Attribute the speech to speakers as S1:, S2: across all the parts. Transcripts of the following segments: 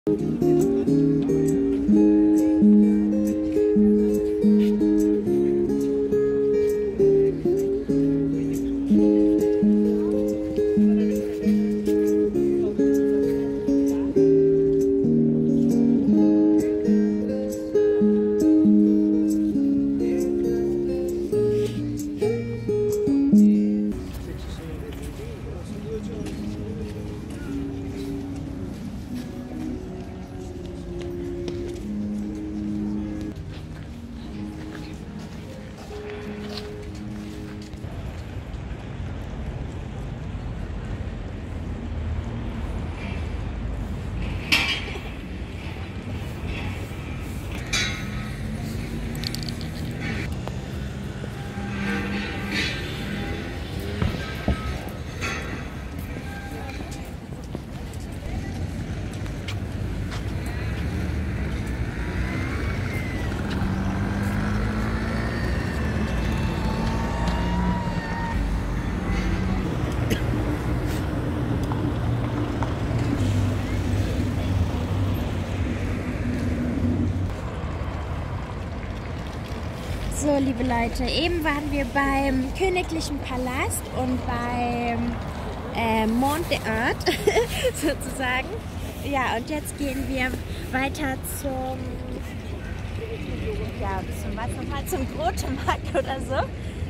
S1: So, liebe Leute, eben waren wir beim Königlichen Palast und beim Mont des Arts sozusagen. Ja, und jetzt gehen wir weiter zum was nochmal, zum Grotemarkt oder so.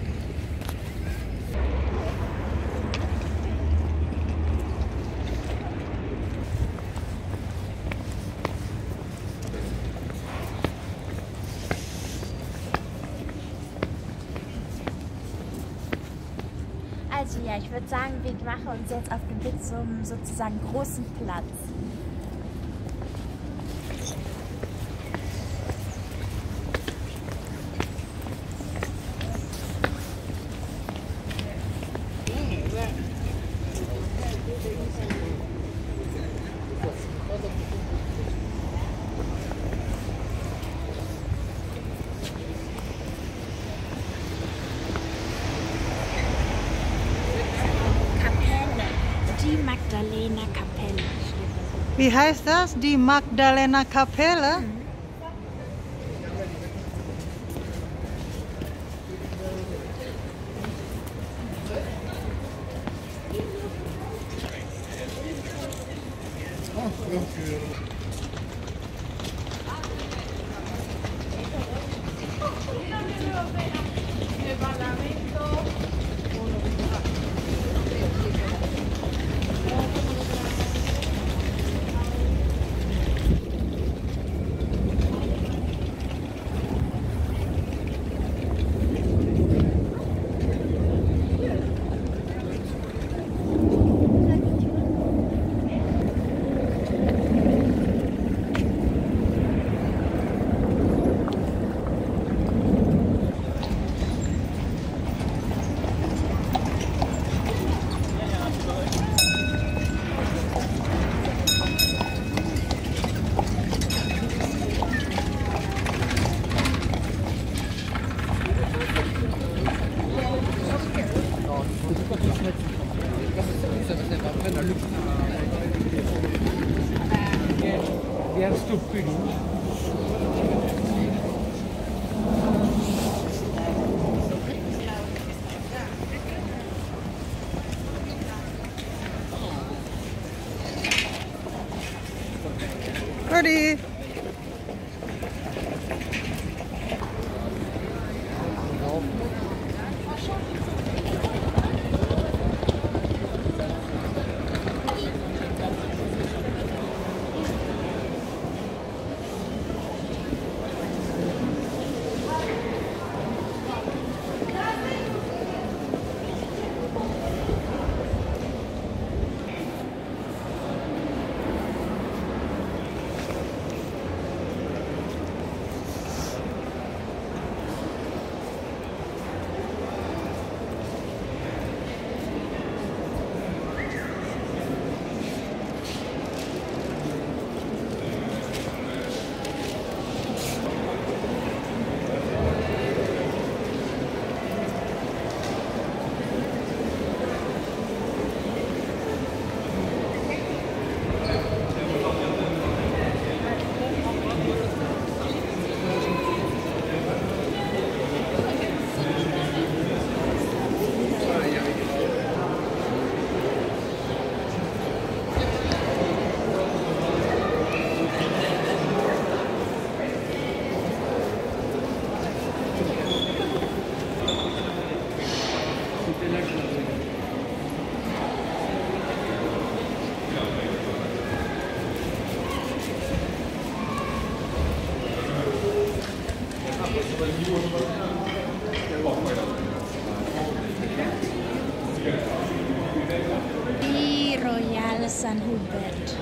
S1: Also ja, ich würde sagen, wir machen uns jetzt auf den Weg zum sozusagen großen Platz. Die Magdalena Kapelle.
S2: Wie heißt das? Die Magdalena Kapelle? Ready?
S1: Die Royal San Hubert.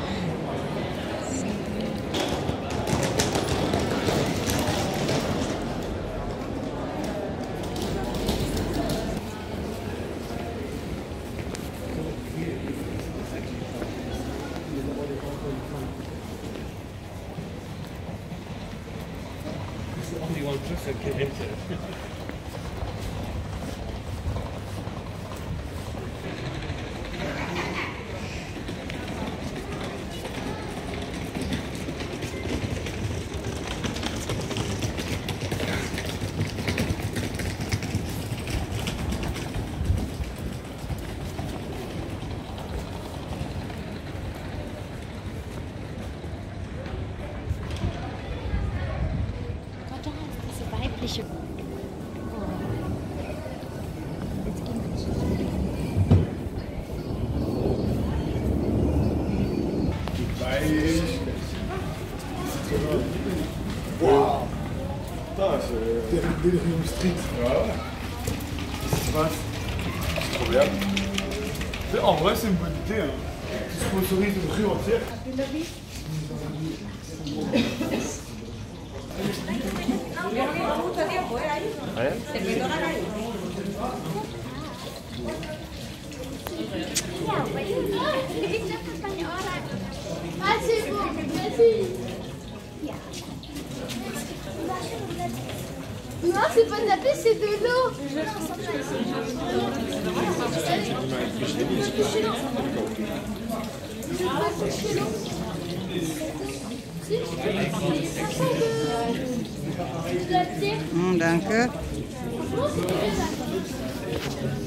S3: only one person can enter.
S1: Weibliche. Jetzt gehen wir zu.
S4: Wow. Dat is midden in de street. Ja. Wat? Trop bien. En vrai, c'est une bonne idée. Hein. Tu sponsorises une rue entière.
S5: Non, c'est pas de la pêche, c'est de l'eau.
S2: Danke.